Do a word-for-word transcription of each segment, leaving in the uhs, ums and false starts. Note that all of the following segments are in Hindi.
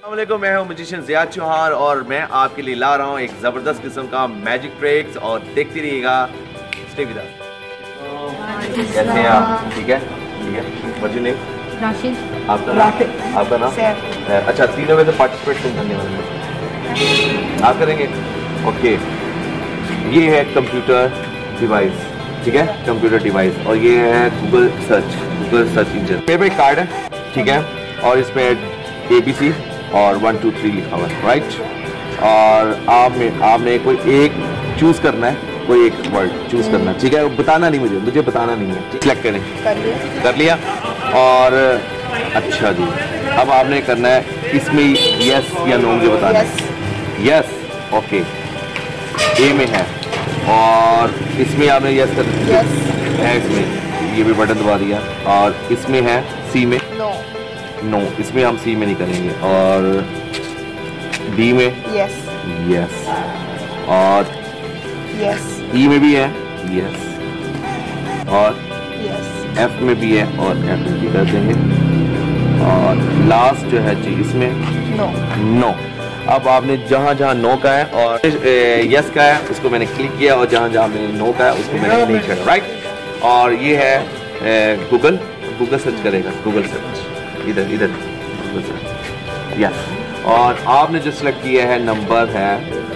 अस्सलामुअलैकुम, मैं हूं मैजिशियन ज़िया चौहान और मैं आपके लिए ला रहा हूं एक ज़बरदस्त किस्म का मैजिक ट्रिक्स और देखते रहिएगा। Stay with us. कैसे हैं आप? ठीक है, ठीक है। What's your name? राशिद। आपका नाम? आपका नाम? अच्छा, तीनों में से पार्टिसिपेट कौन करने वाले हैं? आप करेंगे? ओके। ये है कंप्यूटर डिवाइस, ठीक है, कंप्यूटर डिवाइस, और ये है Google search, Google search engine. मेरे पे एक कार्ड है, ठीक है, और इसमें ए बी सी और वन टू थ्री लिखा हुआ है, राइट। और आपने आपने कोई एक चूज करना है, कोई एक वर्ड चूज करना है, ठीक है। बताना नहीं, मुझे मुझे बताना नहीं है। सिलेक्ट करें। कर लिया कर लिया और अच्छा जी, अब आपने करना है इसमें यस या नो मुझे बताना है। Yes, okay. ए में है और इसमें आपने यस कर दिया है, इसमें ये भी बटन दबा दिया, और इसमें है सी में नो नो no, इसमें हम सी में नहीं करेंगे, और डी में यस यस, और यस ई में भी है यस, और यस एफ में भी है और एफ में भी कर देंगे, और लास्ट जो है जी इसमें नो नो। अब आपने जहाँ जहाँ नो का है और यस का है उसको मैंने क्लिक किया, और जहाँ जहाँ मैंने नो का है उसको मैंने नहीं किया, राइट। और ये है गूगल, गूगल सर्च करेगा, गूगल सर्च इधर इधर यस। और आपने जो सिलेक्ट किया है नंबर है,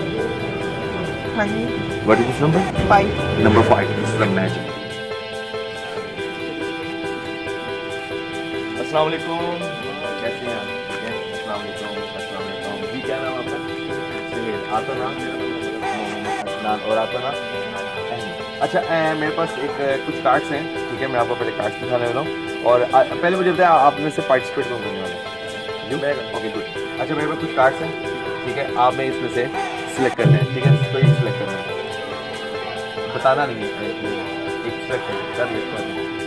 what is this number? Five. Number five. This is the magic. अस्सलाम वालेकुम, कैसे हैं आप? ठीक है, अस्सलाम वालेकुम, अस्सलाम वालेकुम जी। क्या नाम आपका? सुहेल। आपका नाम? मोहम्मद। और आपका नाम? अच्छा, ए, मेरे पास एक कुछ कार्ड्स हैं, ठीक है, मैं आपको पहले कार्ड्स दिखाने वाला हूँ। और आ, पहले मुझे बताया आप में से पार्टिसिपेट कौन करने वाला है? यू? Okay, good. अच्छा, मेरे पास कुछ कार्ड्स हैं, ठीक है, आपने इसमें से सिलेक्ट करना है, ठीक है, इसको एक सिलेक्ट करना है, बताना नहीं है, एक सिलेक्ट कर लिया,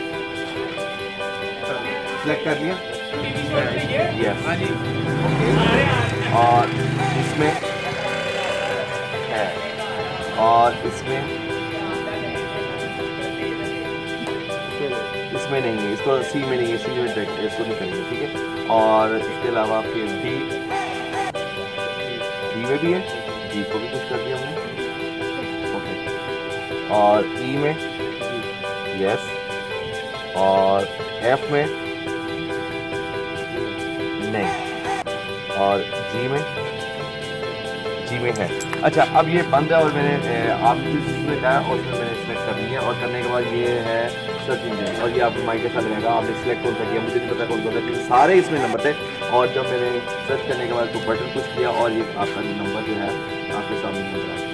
सिलेक्ट कर लिया, यस, ओके। और इसमें है, और इसमें इसमें नहीं है, इसको सी में नहीं है, सी में डायरेक्ट इसको नहीं करेंगे, ठीक है। और इसके अलावा फिर डी, डी में भी है, डी को भी कुछ कर दिया हमने, ओके। और ई में यस, और एफ में नहीं, और जी में जी में है। अच्छा, अब ये बंद है और मैंने आप जिसमें कहा और उसमें मैंने सिलेक्ट कर लिया, और करने के बाद ये है सर्च इंजन, और ये आपको माइक के साथ रहेगा। आपने सिलेक्ट कौन सा किया मुझे नहीं पता कौन सा था, क्योंकि सारे इसमें नंबर थे, और जब मैंने सर्च करने के बाद तो बटन पुश किया और ये आपका नंबर जो है आपके सामने नंबर आया।